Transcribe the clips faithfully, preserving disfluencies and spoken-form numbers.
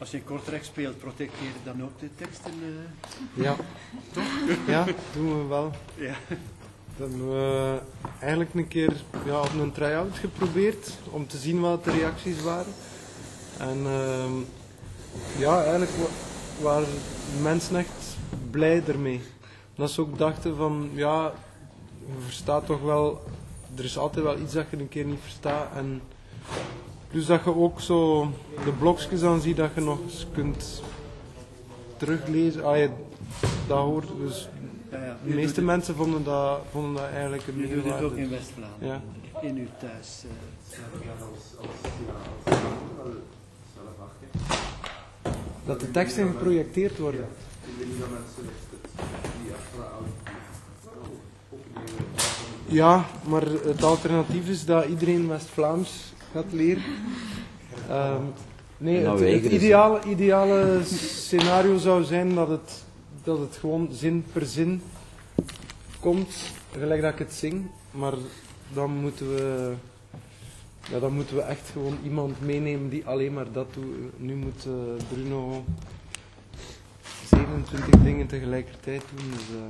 Als je in Kortrijk speelt, protecteer je dan ook de teksten? Uh... Ja. Toch? Ja, doen we wel. Ja. Dan hebben we eigenlijk een keer ja, op een try-out geprobeerd om te zien wat de reacties waren. En uh, ja, eigenlijk wa waren mensen echt blij ermee. Dat ze ook dachten van, ja, je verstaat toch wel, er is altijd wel iets dat je een keer niet verstaat. En plus dat je ook zo de blokjes dan ziet dat je nog eens kunt teruglezen. Ah, je, dat hoort dus. Ja, ja. De meeste mensen vonden dat, vonden dat eigenlijk een meerwaarde. Je doet het ook in dus. West-Vlaanderen, ja. In uw thuis. Uh. Dat de teksten geprojecteerd worden. Ja, maar het alternatief is dat iedereen West-Vlaams gaat leren. Um, nee, het, het ideale, ideale scenario zou zijn dat het, dat het gewoon zin per zin komt, gelijk dat ik het zing, maar dan moeten we, ja, dan moeten we echt gewoon iemand meenemen die alleen maar dat doet. Nu moet uh, Bruno zevenentwintig dingen tegelijkertijd doen. Dus, uh...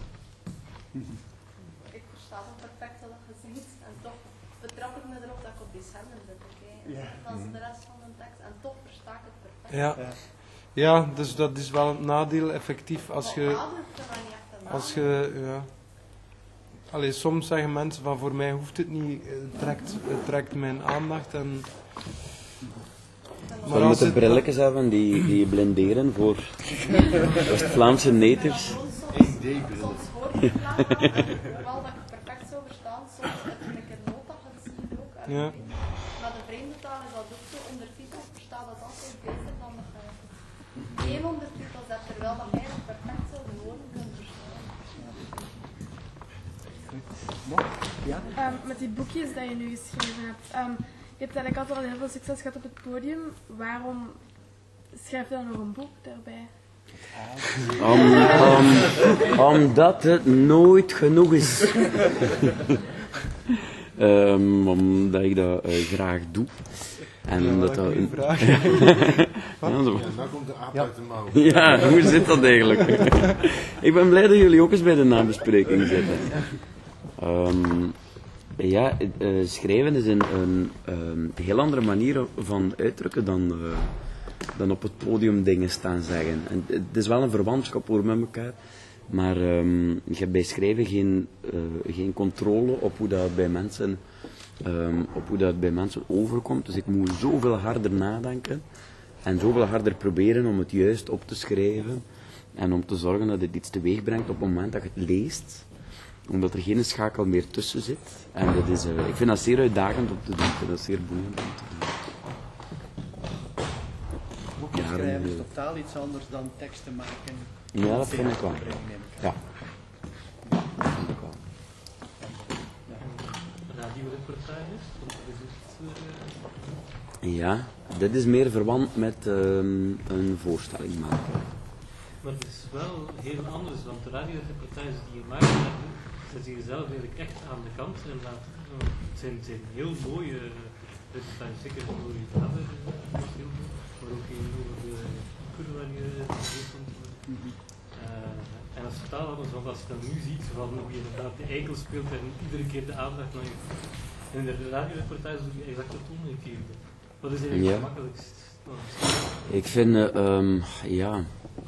Ik versta het perfect wat je zingt en toch betrap ik me erop dat ik op die schermen zit. Okay? Ja. Dat is de rest van de tekst en toch versta ik het perfect. Ja. Ja, dus dat is wel een nadeel effectief als je... Als je, ja... Allee, soms zeggen mensen van voor mij hoeft het niet, het trekt, het trekt mijn aandacht en... Maar we moeten het... brilletjes hebben die, die blinderen voor West-Vlaamse natives. Soms hoor je Vlaams, hoewel dat ik het perfect zou verstaan, soms heb ik een noot dat je het ziet ook. Ja. Maar de vreemde taal is dat ook zo, ondertitels verstaat dat altijd beter dan dat je geen ondertitels hebt, terwijl dat jij het perfect zou de woorden kunt verstaan. Ja? Um, met die boekjes dat je nu geschreven hebt, um, je hebt eigenlijk altijd al heel veel succes gehad op het podium. Waarom schrijf je dan nog een boek daarbij? Om, om, omdat het nooit genoeg is. um, omdat ik dat uh, graag doe. En ja, omdat dat dat... een vraag. ja, zo. Ja, daar komt de aap ja. uit de mouw. Ja, hoe zit dat eigenlijk? Ik ben blij dat jullie ook eens bij de nabespreking zitten. Um, ja, uh, schrijven is een, een, een heel andere manier van uitdrukken dan, uh, dan op het podium dingen staan zeggen. En het is wel een verwantschap hoor met elkaar, maar um, je hebt bij schrijven geen, uh, geen controle op hoe dat bij mensen, um, op hoe dat bij mensen overkomt. Dus ik moet zoveel harder nadenken en zoveel harder proberen om het juist op te schrijven en om te zorgen dat het iets teweeg brengt op het moment dat je het leest, omdat er geen schakel meer tussen zit. En dat is, uh, ik vind dat zeer uitdagend om te doen. Ik vind dat zeer boeiend om te doen. Boekjes schrijven is totaal iets anders dan teksten maken. Ja, dat vind ik wel. Ja. Ja, dat vind ik wel. Radioreportages? Ja, dit is meer verwant met um, een voorstelling maken. Maar het is wel heel anders, want de radioreportages die je maakt, zet je jezelf eigenlijk echt aan de kant en laat, het zijn, het zijn heel mooie reportages, zeker voor je vader was heel goed, maar ook heel over de kur waar je komt. Uh, en als je taal anders, want als je dan nu ziet van hoe je inderdaad de eikel speelt en iedere keer de aandacht naar je... In de radioreportages doe je exact het omgekeerde. Wat is eigenlijk ja. het makkelijkst? Ik vind, uh, um, ja...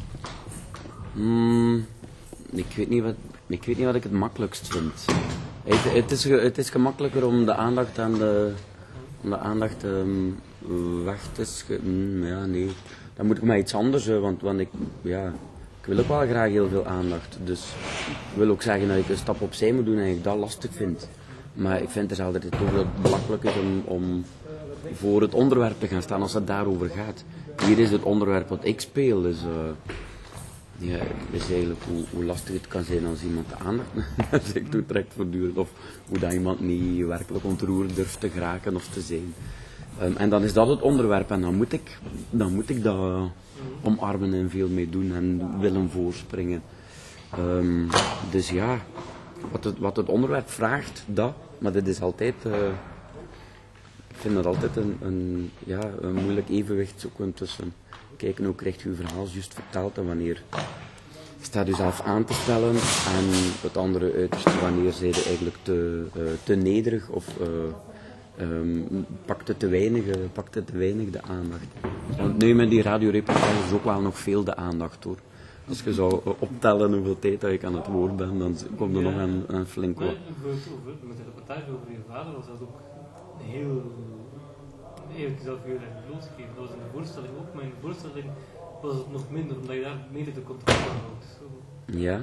Mm, ik, weet niet wat, ik weet niet wat ik het makkelijkst vind. Het, het, is, het is gemakkelijker om de aandacht aan de, om de aandacht um, weg te schieten. Mm, ja, nee. Dan moet ik maar iets anders, want, want ik, ja, ik wil ook wel graag heel veel aandacht. Dus ik wil ook zeggen dat ik een stap opzij moet doen en ik dat lastig vind. Maar ik vind het altijd toch wel belachelijk om, om voor het onderwerp te gaan staan als het daarover gaat. Hier is het onderwerp wat ik speel, dus... Uh, Ja, dat is eigenlijk hoe, hoe lastig het kan zijn als iemand de aandacht naar zich toe trekt voortdurend. Of hoe dat iemand niet werkelijk ontroerd durft te geraken of te zijn. Um, en dan is dat het onderwerp en dan moet ik, dan moet ik dat omarmen en veel mee doen en willen voorspringen. Um, dus ja, wat het, wat het onderwerp vraagt, dat. Maar dat is altijd... Uh, ik vind dat altijd een, een, ja, een moeilijk evenwicht zoeken tussen kijken hoe krijgt je je verhaal juist verteld en wanneer staat u zelf aan te stellen. En het andere uiterste, wanneer zij je eigenlijk te, uh, te nederig of uh, um, pakt het te weinig, uh, pakt het te weinig de aandacht. Want nu met die radioreportages is ook wel nog veel de aandacht hoor. Als je zou optellen hoeveel tijd dat ik aan het woord ben, dan komt er nog een, een flink wat. Met de reportage over je vader was dat ook heel... Nee, ik zou het heel erg blootgegeven. Dat was in de voorstelling ook, maar in de voorstelling was het nog minder, omdat je daar mede de controle houdt. Ja.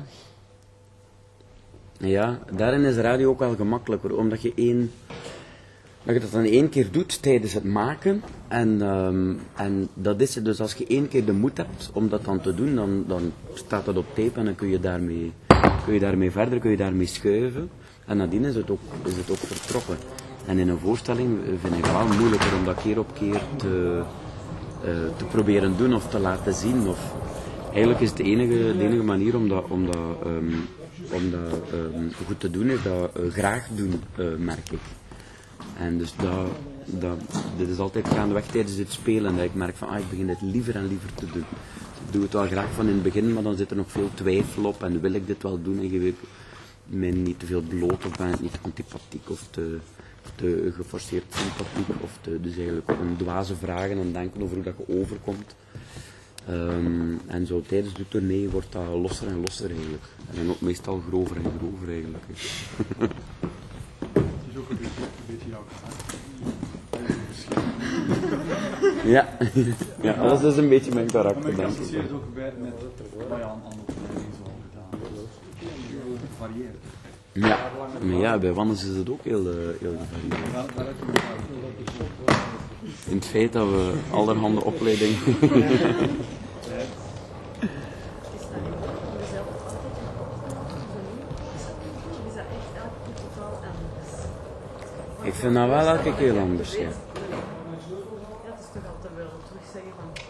Ja, daarin is de radio ook wel gemakkelijker, omdat je één... Dat je dat dan één keer doet tijdens het maken en, um, en dat is het. Dus als je één keer de moed hebt om dat dan te doen, dan, dan staat dat op tape en dan kun je daarmee, kun je daarmee verder, kun je daarmee schuiven. En nadien is het ook, is het ook vertrokken. En in een voorstelling vind ik het wel moeilijker om dat keer op keer te, uh, te proberen doen of te laten zien. Of, eigenlijk is het de enige, de enige manier om dat, om dat, um, om dat um, goed te doen, is dat uh, graag doen, uh, merk ik. En dus dat, dat, dit is altijd gaandeweg tijdens het spelen dat ik merk van, ah, ik begin dit liever en liever te doen. Ik doe het wel graag van in het begin, maar dan zit er nog veel twijfel op en wil ik dit wel doen en geef ik mij niet te veel bloot of ben ik niet antipathiek of te, te geforceerd sympathiek of te, dus eigenlijk een dwaze vragen en denken over hoe dat je overkomt. Um, en zo tijdens de tournee wordt dat losser en losser eigenlijk. En dan ook meestal grover en grover eigenlijk. Ook een beetje, een beetje jouw ja. ja, alles is een beetje mijn karakter, denk ik. denk ik. Maar je ook bij met wat je aan andere opleidingen zo gedaan. Het varieert. Ja, maar ja, bij Wannes is het ook heel, uh, heel gevarieerd. In het feit dat we allerhande opleidingen... Ik vind dat wel elke keer anders, ja. Ja, het is toch altijd wel terug zeggen van...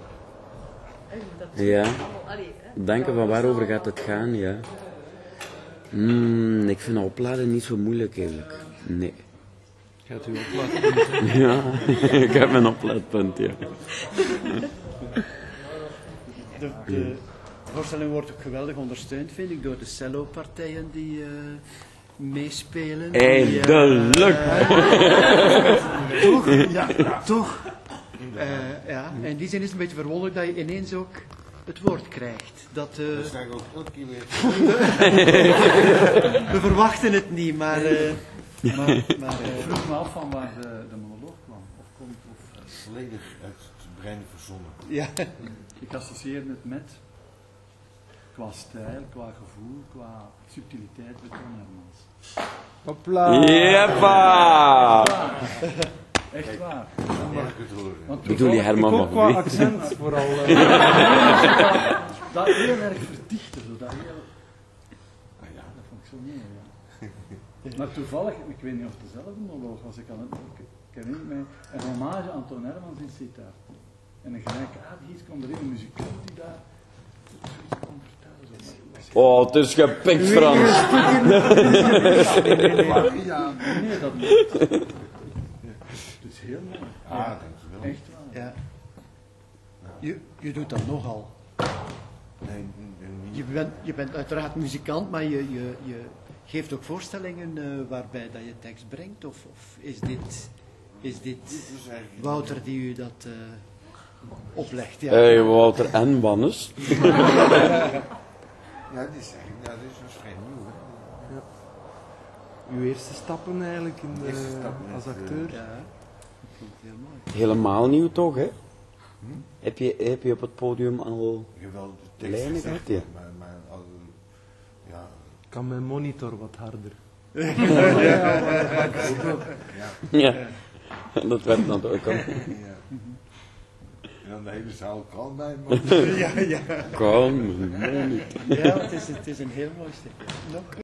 Oh, ja, denken van waarover gaat het gaan, ja. Mm, ik vind dat opladen niet zo moeilijk eigenlijk, nee. Gaat u opladen? Ja, ik heb een oplaadpunt, ja. De, de voorstelling wordt ook geweldig ondersteund, vind ik, door de cello-partijen die... Uh, meespelen. Eindelijk! Uh, toch? Ja, ja. toch? Uh, ja. In die zin is het een beetje verwonderlijk dat je ineens ook het woord krijgt. Dat, uh, dat zeg ik ook elke keer weer. We verwachten het niet, maar... Uh, maar, maar uh, ik vroeg me af van waar de, de monoloog kwam. Of komt of... Uh, volledig uit het brein verzonnen. Ja. Ik associeer het met... Qua stijl, qua gevoel, qua subtiliteit met Toon Hermans. Hopla! Jeppa! Echt waar. Dan mag ik het horen. Want bedoel je Herman Ik ook qua Maggie? accent vooral. Uh. dat heel erg verdichte, zo dat heel... Ah, ja. Dat vond ik zo mooi, ja. Maar toevallig, ik weet niet of het dezelfde monoloog was, ik, het, ik, ik herinner mij een hommage aan Toon Hermans in Sitar. En een gelijkaardig iets kwam er in, een muzikant die daar... Oh, het is gepikt, Frans. Ja, nee, dat niet. Het is heel mooi. Ah, dankjewel. Echt waar. Ja. Je, je doet dat nogal. Nee, niet. Je bent, je bent uiteraard muzikant, maar je, je, je geeft ook voorstellingen uh, waarbij dat je tekst brengt? Of, of is dit, is dit Wouter die u dat uh, oplegt? Ja. Hey, Wouter en Wannes. Ja, die zeg ik, ja, dat is waarschijnlijk nieuw. Hè? Ja. Uw eerste stappen eigenlijk in de, stappen als met, acteur? Ja, dat vind ik heel mooi. Helemaal nieuw toch, hè? Hm? Heb je, heb je op het podium al... Geweldig Lijnen tekst gehad, gezegd, ja. maar, maar al, ja. Kan mijn monitor wat harder? Ja, dat werd dan ook al. Ja. En dan de hele zaal kalm bij, man. Ja, ja. Kalm, monitor. Ja, het is, het is een heel mooi stuk. Nog